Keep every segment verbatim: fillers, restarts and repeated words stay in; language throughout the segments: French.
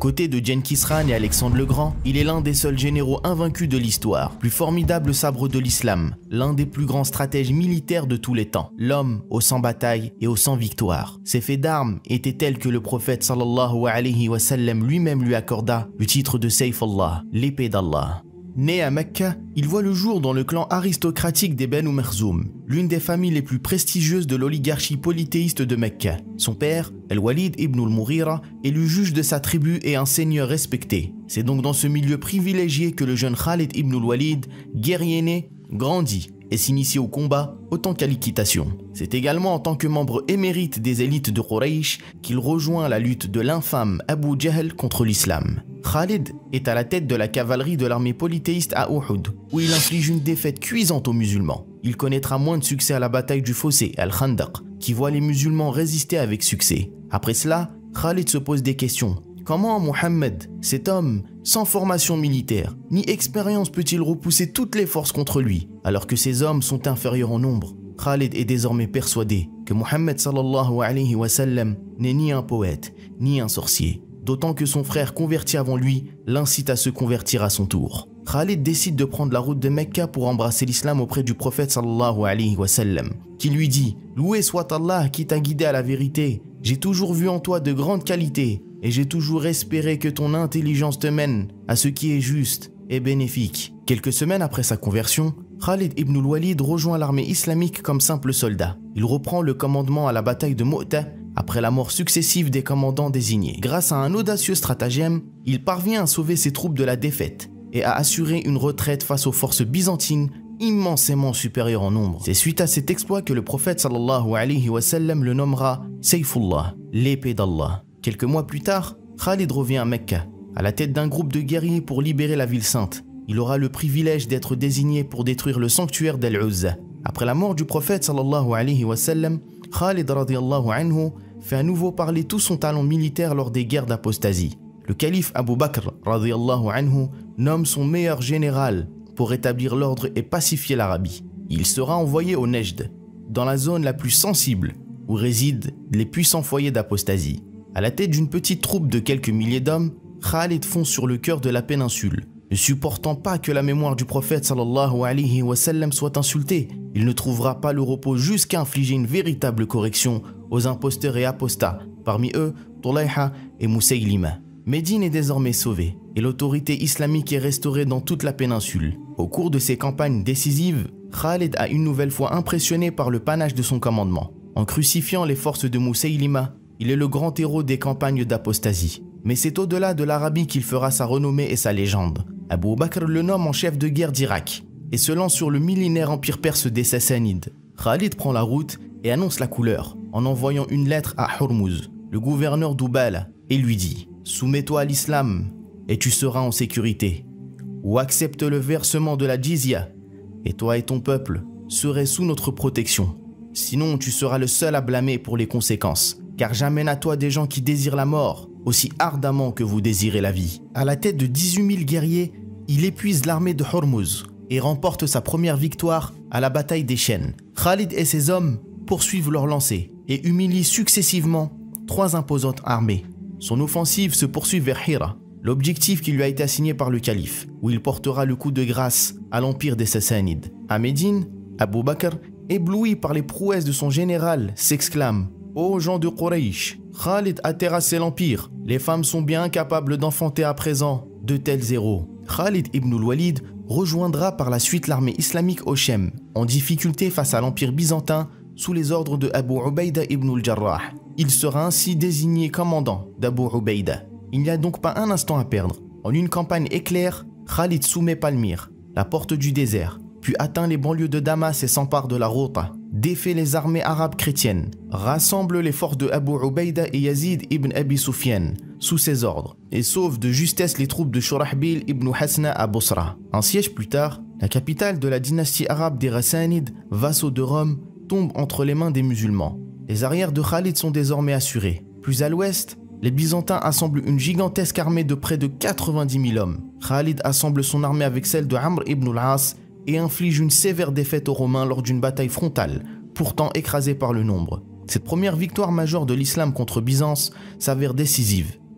côtés de Genghis Khan et Alexandre le Grand, il est l'un des seuls généraux invaincus de l'histoire, plus formidable sabre de l'islam, l'un des plus grands stratèges militaires de tous les temps, l'homme au sans bataille et au sans victoire. Ses faits d'armes étaient tels que le prophète sallallahu alayhi wa sallam lui-même lui accorda le titre de Sayf Allah, l'épée d'Allah. Né à Mecca, il voit le jour dans le clan aristocratique des Banu Makhzoum, l'une des familles les plus prestigieuses de l'oligarchie polythéiste de Mecca. Son père, Al-Walid ibn al-Mughira, est le juge de sa tribu et un seigneur respecté. C'est donc dans ce milieu privilégié que le jeune Khalid ibn al-Walid, guerrier né, grandit et s'initie au combat autant qu'à l'équitation. C'est également en tant que membre émérite des élites de Quraysh qu'il rejoint la lutte de l'infâme Abu Jahl contre l'islam. Khalid est à la tête de la cavalerie de l'armée polythéiste à Uhud, où il inflige une défaite cuisante aux musulmans. Il connaîtra moins de succès à la bataille du fossé, Al-Khandaq, qui voit les musulmans résister avec succès. Après cela, Khalid se pose des questions. Comment Mohammed, cet homme sans formation militaire ni expérience, peut-il repousser toutes les forces contre lui, alors que ces hommes sont inférieurs en nombre? Khalid est désormais persuadé que Mohammed sallallahu alayhi wa sallam n'est ni un poète, ni un sorcier. D'autant que son frère converti avant lui l'incite à se convertir à son tour. Khalid décide de prendre la route de Mecca pour embrasser l'islam auprès du prophète sallallahu alayhi wa sallam, qui lui dit « Loué soit Allah qui t'a guidé à la vérité, j'ai toujours vu en toi de grandes qualités et j'ai toujours espéré que ton intelligence te mène à ce qui est juste et bénéfique. » Quelques semaines après sa conversion, Khalid ibn al-Walid rejoint l'armée islamique comme simple soldat. Il reprend le commandement à la bataille de Mu'tah après la mort successive des commandants désignés. Grâce à un audacieux stratagème, il parvient à sauver ses troupes de la défaite et à assurer une retraite face aux forces byzantines immensément supérieures en nombre. C'est suite à cet exploit que le prophète sallallahu alayhi wa sallam le nommera Sayfullah, l'épée d'Allah. Quelques mois plus tard, Khalid revient à Mecca, à la tête d'un groupe de guerriers pour libérer la ville sainte. Il aura le privilège d'être désigné pour détruire le sanctuaire d'Al-Uzza. Après la mort du prophète sallallahu alayhi wa sallam, Khalid radiyallahu anhu fait à nouveau parler tout son talent militaire lors des guerres d'apostasie. Le calife Abu Bakr radiyallahu anhu nomme son meilleur général pour rétablir l'ordre et pacifier l'Arabie. Il sera envoyé au Nejd, dans la zone la plus sensible où résident les puissants foyers d'apostasie. À la tête d'une petite troupe de quelques milliers d'hommes, Khalid fonce sur le cœur de la péninsule. Ne supportant pas que la mémoire du prophète sallallahu alayhi wa sallam soit insultée, il ne trouvera pas le repos jusqu'à infliger une véritable correction aux imposteurs et apostats, parmi eux Tulayha et Musaylima. Médine est désormais sauvée et l'autorité islamique est restaurée dans toute la péninsule. Au cours de ces campagnes décisives, Khalid a une nouvelle fois impressionné par le panache de son commandement. En crucifiant les forces de Musaylima, il est le grand héros des campagnes d'apostasie. Mais c'est au-delà de l'Arabie qu'il fera sa renommée et sa légende. Abu Bakr le nomme en chef de guerre d'Irak et se lance sur le millénaire empire perse des Sassanides. Khalid prend la route et annonce la couleur en envoyant une lettre à Hormuz, le gouverneur d'Ubala, et lui dit « Soumets-toi à l'islam et tu seras en sécurité, ou accepte le versement de la jizya et toi et ton peuple serez sous notre protection. Sinon tu seras le seul à blâmer pour les conséquences, car j'amène à toi des gens qui désirent la mort aussi ardemment que vous désirez la vie. » À la tête de dix-huit mille guerriers, il épuise l'armée de Hormuz et remporte sa première victoire à la bataille des Chênes. Khalid et ses hommes poursuivent leur lancée et humilient successivement trois imposantes armées. Son offensive se poursuit vers Hira, l'objectif qui lui a été assigné par le calife, où il portera le coup de grâce à l'empire des Sassanides. À Médine, Abu Bakr, ébloui par les prouesses de son général, s'exclame « Ô gens de Quraysh, Khalid a terrassé l'empire. Les femmes sont bien incapables d'enfanter à présent de tels héros. » Khalid ibn al-Walid rejoindra par la suite l'armée islamique au Shem, en difficulté face à l'empire byzantin sous les ordres de Abu Ubaïda ibn al-Jarrah. Il sera ainsi désigné commandant d'Abu Ubaïda. Il n'y a donc pas un instant à perdre. En une campagne éclair, Khalid soumet Palmyre, la porte du désert, puis atteint les banlieues de Damas et s'empare de la Ghouta, défait les armées arabes chrétiennes, rassemble les forces de Abu Ubaïda et Yazid ibn Abi Sufyan sous ses ordres et sauve de justesse les troupes de Shurahbil ibn Hasna à Bosra. Un siège plus tard, la capitale de la dynastie arabe des Rassanides, vassaux de Rome, tombe entre les mains des musulmans. Les arrières de Khalid sont désormais assurés. Plus à l'ouest, les Byzantins assemblent une gigantesque armée de près de quatre-vingt-dix mille hommes. Khalid assemble son armée avec celle de Amr ibn al-As et inflige une sévère défaite aux Romains lors d'une bataille frontale, pourtant écrasée par le nombre. Cette première victoire majeure de l'islam contre Byzance s'avère décisive.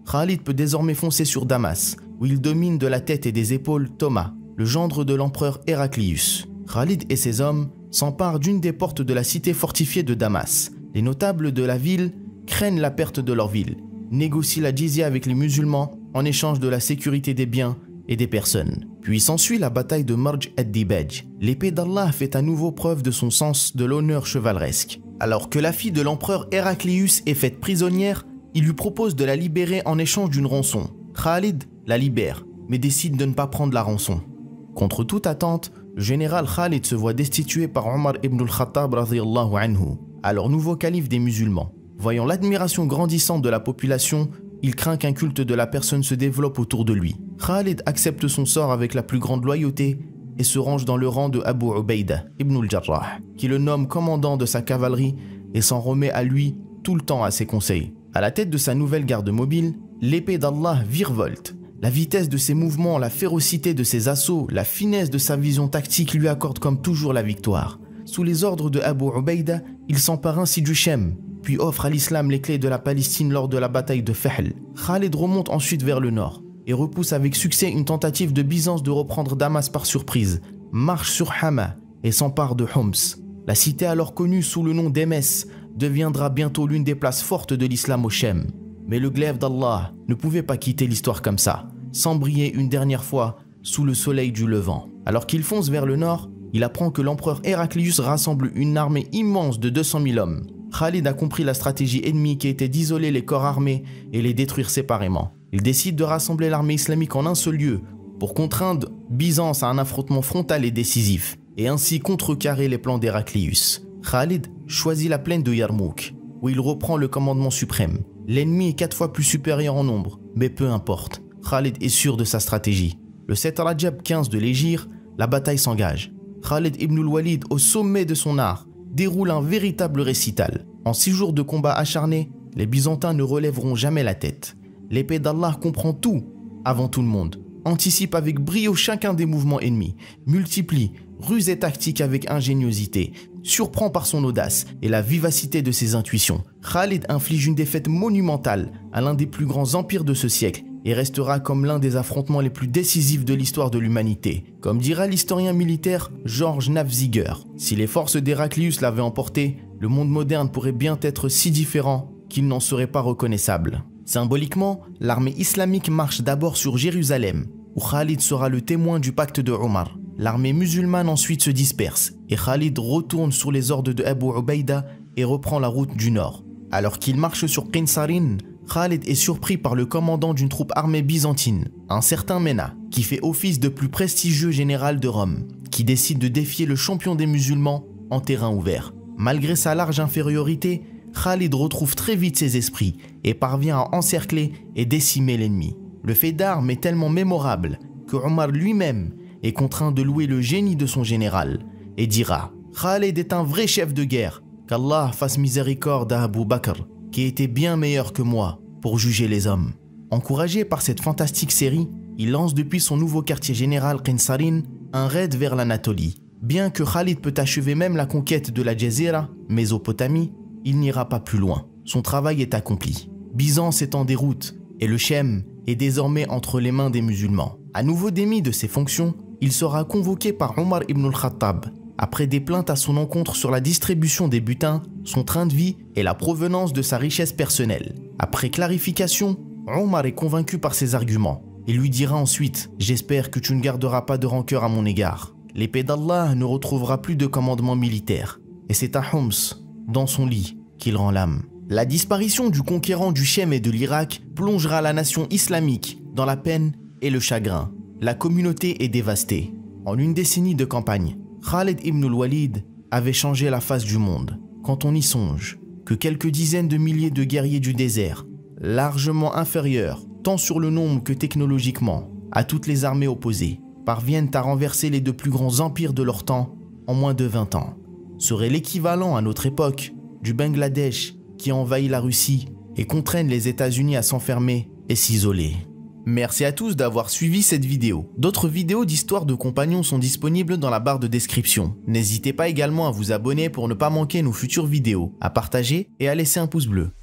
Khalid peut désormais foncer sur Damas, où il domine de la tête et des épaules Thomas, le gendre de l'empereur Héraclius. Khalid et ses hommes s'emparent d'une des portes de la cité fortifiée de Damas. Les notables de la ville craignent la perte de leur ville, négocient la jizya avec les musulmans en échange de la sécurité des biens et des personnes. Puis s'ensuit la bataille de Marj ad-Dibaj. L'épée d'Allah fait à nouveau preuve de son sens de l'honneur chevaleresque. Alors que la fille de l'empereur Héraclius est faite prisonnière, il lui propose de la libérer en échange d'une rançon. Khalid la libère, mais décide de ne pas prendre la rançon. Contre toute attente, le général Khalid se voit destitué par Omar ibn al-Khattab radhiyallahu anhu, alors nouveau calife des musulmans. Voyant l'admiration grandissante de la population, il craint qu'un culte de la personne se développe autour de lui. Khalid accepte son sort avec la plus grande loyauté et se range dans le rang de Abu Ubaïda ibn al-Jarrah, qui le nomme commandant de sa cavalerie et s'en remet à lui tout le temps à ses conseils. À la tête de sa nouvelle garde mobile, l'épée d'Allah virevolte. La vitesse de ses mouvements, la férocité de ses assauts, la finesse de sa vision tactique lui accordent comme toujours la victoire. Sous les ordres de Abu Ubaïda, il s'empare ainsi du Shem, puis offre à l'islam les clés de la Palestine lors de la bataille de Fahl. Khalid remonte ensuite vers le nord et repousse avec succès une tentative de Byzance de reprendre Damas par surprise, marche sur Hama et s'empare de Homs. La cité alors connue sous le nom d'Emes deviendra bientôt l'une des places fortes de l'islam au Shem. Mais le glaive d'Allah ne pouvait pas quitter l'histoire comme ça, sans briller une dernière fois sous le soleil du Levant. Alors qu'il fonce vers le nord, il apprend que l'empereur Héraclius rassemble une armée immense de deux cent mille hommes. Khalid a compris la stratégie ennemie qui était d'isoler les corps armés et les détruire séparément. Il décide de rassembler l'armée islamique en un seul lieu pour contraindre Byzance à un affrontement frontal et décisif et ainsi contrecarrer les plans d'Héraclius. Khalid choisit la plaine de Yarmouk où il reprend le commandement suprême. L'ennemi est quatre fois plus supérieur en nombre, mais peu importe. Khalid est sûr de sa stratégie. Le sept Rajab quinze de l'Hégire, la bataille s'engage. Khalid ibn al-Walid, au sommet de son art, déroule un véritable récital. En six jours de combat acharnés, les Byzantins ne relèveront jamais la tête. L'épée d'Allah comprend tout avant tout le monde, anticipe avec brio chacun des mouvements ennemis, multiplie ruse et tactique avec ingéniosité, surprend par son audace et la vivacité de ses intuitions. Khalid inflige une défaite monumentale à l'un des plus grands empires de ce siècle et restera comme l'un des affrontements les plus décisifs de l'histoire de l'humanité. Comme dira l'historien militaire Georges Nafziger, si les forces d'Héraclius l'avaient emporté, le monde moderne pourrait bien être si différent qu'il n'en serait pas reconnaissable. Symboliquement, l'armée islamique marche d'abord sur Jérusalem, où Khalid sera le témoin du pacte de Omar. L'armée musulmane ensuite se disperse et Khalid retourne sur les ordres de Abu Ubaïda et reprend la route du nord. Alors qu'il marche sur Qinsarin, Khalid est surpris par le commandant d'une troupe armée byzantine, un certain Mena, qui fait office de plus prestigieux général de Rome, qui décide de défier le champion des musulmans en terrain ouvert. Malgré sa large infériorité, Khalid retrouve très vite ses esprits et parvient à encercler et décimer l'ennemi. Le fait d'armes est tellement mémorable que Omar lui-même est contraint de louer le génie de son général et dira « Khalid est un vrai chef de guerre, qu'Allah fasse miséricorde à Abu Bakr, qui était bien meilleur que moi pour juger les hommes. » Encouragé par cette fantastique série, il lance depuis son nouveau quartier général Qinsarin un raid vers l'Anatolie. Bien que Khalid peut achever même la conquête de la Jazira, Mésopotamie, il n'ira pas plus loin. Son travail est accompli. Byzance est en déroute et le Shem est désormais entre les mains des musulmans. À nouveau démis de ses fonctions, il sera convoqué par Omar ibn al-Khattab. Après des plaintes à son encontre sur la distribution des butins, son train de vie et la provenance de sa richesse personnelle. Après clarification, Omar est convaincu par ses arguments et lui dira ensuite « J'espère que tu ne garderas pas de rancœur à mon égard. L'épée d'Allah ne retrouvera plus de commandement militaire et c'est à Homs, dans son lit, qu'il rend l'âme. » La disparition du conquérant du Shem et de l'Irak plongera la nation islamique dans la peine et le chagrin. La communauté est dévastée. En une décennie de campagne, Khalid ibn al-Walid avait changé la face du monde. Quand on y songe que quelques dizaines de milliers de guerriers du désert, largement inférieurs, tant sur le nombre que technologiquement, à toutes les armées opposées, parviennent à renverser les deux plus grands empires de leur temps en moins de vingt ans, serait l'équivalent à notre époque du Bangladesh qui envahit la Russie et contraignent les États-Unis à s'enfermer et s'isoler. Merci à tous d'avoir suivi cette vidéo. D'autres vidéos d'histoire de compagnons sont disponibles dans la barre de description. N'hésitez pas également à vous abonner pour ne pas manquer nos futures vidéos, à partager et à laisser un pouce bleu.